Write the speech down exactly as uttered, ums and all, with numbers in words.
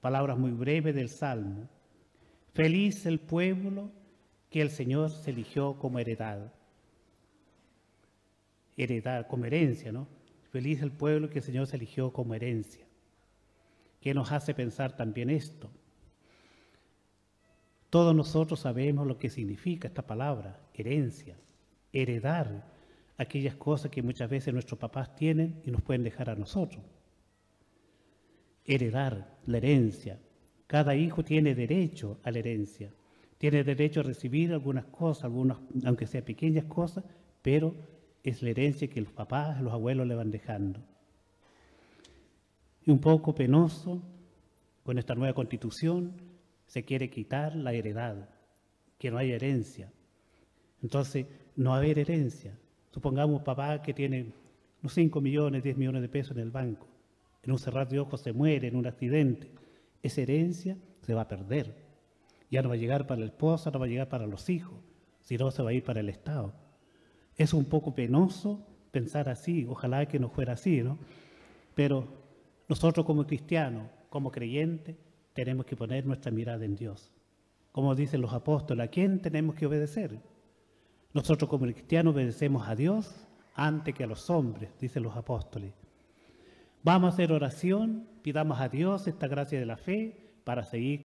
palabras muy breves del Salmo. Feliz el pueblo que el Señor se eligió como heredad. Heredad, como herencia, ¿no? Feliz el pueblo que el Señor se eligió como herencia. ¿Qué nos hace pensar también esto? Todos nosotros sabemos lo que significa esta palabra, herencia, heredar aquellas cosas que muchas veces nuestros papás tienen y nos pueden dejar a nosotros. Heredar, la herencia. Cada hijo tiene derecho a la herencia. Tiene derecho a recibir algunas cosas, algunas, aunque sean pequeñas cosas, pero es la herencia que los papás, los abuelos le van dejando. Y un poco penoso, con esta nueva constitución, se quiere quitar la heredad, que no haya herencia. Entonces, no va a haber herencia. Supongamos papá que tiene unos cinco millones, diez millones de pesos en el banco. En un cerrar de ojos se muere en un accidente. Esa herencia se va a perder. Ya no va a llegar para la esposa, no va a llegar para los hijos, sino se va a ir para el Estado. Es un poco penoso pensar así, ojalá que no fuera así, ¿no? Pero nosotros como cristianos, como creyentes, tenemos que poner nuestra mirada en Dios. Como dicen los apóstoles, ¿a quién tenemos que obedecer? Nosotros como cristianos obedecemos a Dios antes que a los hombres, dicen los apóstoles. Vamos a hacer oración, pidamos a Dios esta gracia de la fe para seguir